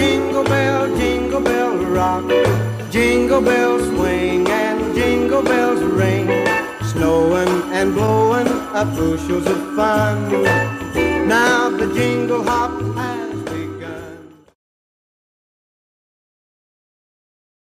jingle bell rock. Jingle bells swing and jingle bells ring. Snowing and blowing up bushels of fun. Now the jingle hop